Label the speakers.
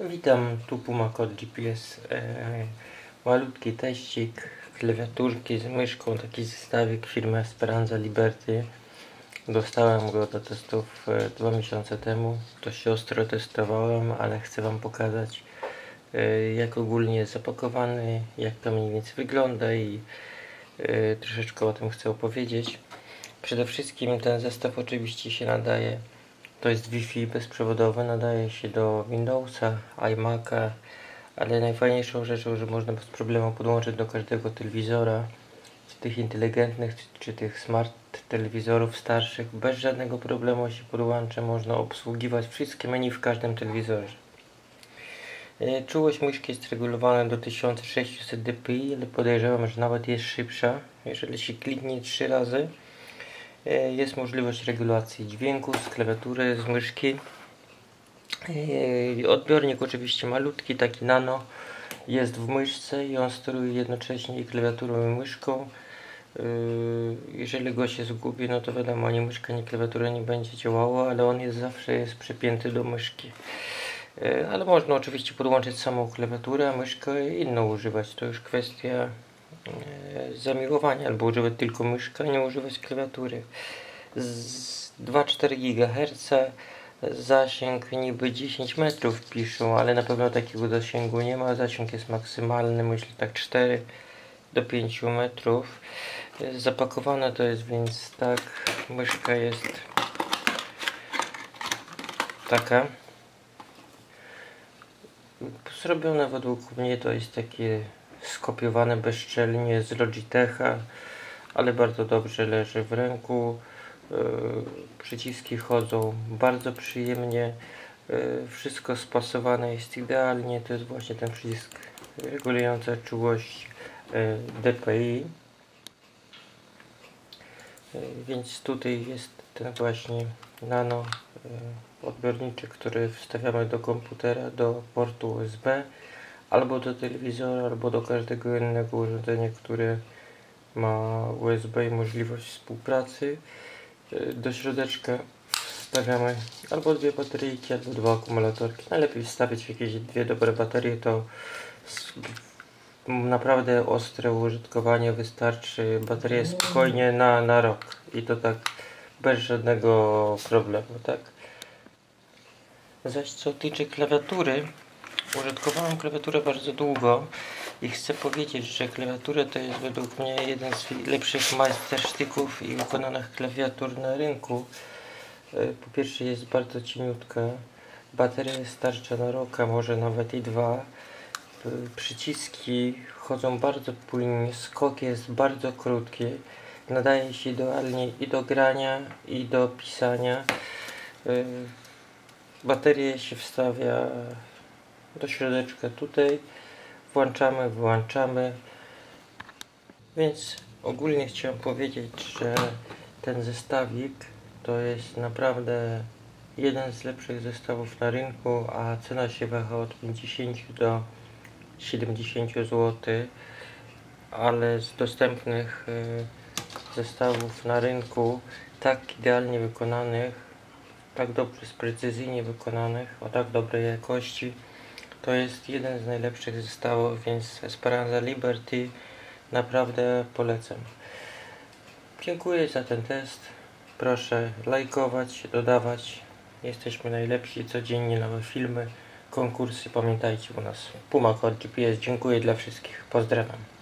Speaker 1: Witam, tu Puma Kod GPS. Malutki teścik klawiaturki z myszką, taki zestawik firmy Esperanza Liberty. Dostałem go do testów 2 miesiące temu. Dość ostro testowałem, ale chcę Wam pokazać, jak ogólnie jest zapakowany, jak to mniej więcej wygląda i troszeczkę o tym chcę opowiedzieć. Przede wszystkim ten zestaw oczywiście się nadaje, to jest Wi-Fi bezprzewodowe, nadaje się do Windowsa, iMac'a, ale najfajniejszą rzeczą, że można bez problemu podłączyć do każdego telewizora, z tych inteligentnych czy tych smart telewizorów starszych, bez żadnego problemu się podłącza, można obsługiwać wszystkie menu w każdym telewizorze. Czułość myszki jest regulowana do 1600 dpi, ale podejrzewam, że nawet jest szybsza. Jeżeli się kliknie 3 razy, jest możliwość regulacji dźwięku z klawiatury, z myszki. Odbiornik oczywiście malutki, taki nano, jest w myszce i on steruje jednocześnie i klawiaturą i myszką. Jeżeli go się zgubi, no to wiadomo, ani myszka, ani klawiatura nie będzie działała, ale on zawsze jest przypięty do myszki. Ale można oczywiście podłączyć samą klawiaturę, a myszkę inną używać. To już kwestia zamiłowania, albo używać tylko myszkę, a nie używać klawiatury. 2,4 GHz, zasięg niby 10 metrów piszą, ale na pewno takiego zasięgu nie ma. Zasięg jest maksymalny, myślę tak 4 do 5 metrów. Zapakowane to jest więc tak, myszka jest taka. Zrobione według mnie to jest takie skopiowane bezczelnie z Logitecha, ale bardzo dobrze leży w ręku. Przyciski chodzą bardzo przyjemnie, wszystko spasowane jest idealnie. To jest właśnie ten przycisk regulujący czułość dpi, więc tutaj jest ten właśnie nano odbiorniczek, który wstawiamy do komputera, do portu USB, albo do telewizora, albo do każdego innego urządzenia, które ma USB i możliwość współpracy. Do środeczka wstawiamy albo 2 bateryjki, albo 2 akumulatorki. Najlepiej wstawić jakieś 2 dobre baterie, to naprawdę ostre użytkowanie wystarczy. Bateria spokojnie na rok i to tak bez żadnego problemu, tak? Zaś co tyczy klawiatury, użytkowałem klawiaturę bardzo długo i chcę powiedzieć, że klawiatura to jest według mnie jeden z lepszych majstersztyków i wykonanych klawiatur na rynku. Po pierwsze jest bardzo cieniutka, bateria jest starcza na rok, a może nawet i 2. Przyciski chodzą bardzo płynnie, skok jest bardzo krótki, nadaje się idealnie i do grania, i do pisania. Baterię się wstawia do środeczka tutaj, włączamy, wyłączamy. Więc ogólnie chciałem powiedzieć, że ten zestawik to jest naprawdę jeden z lepszych zestawów na rynku, a cena się waha od 50 do 70 zł, ale z dostępnych zestawów na rynku, tak idealnie wykonanych, tak dobrze, precyzyjnie wykonanych, o tak dobrej jakości, to jest jeden z najlepszych zestawów, więc Esperanza Liberty naprawdę polecam. Dziękuję za ten test. Proszę lajkować, dodawać. Jesteśmy najlepsi, codziennie nowe filmy, konkursy. Pamiętajcie, u nas Puma Kod GPS. Dziękuję dla wszystkich. Pozdrawiam.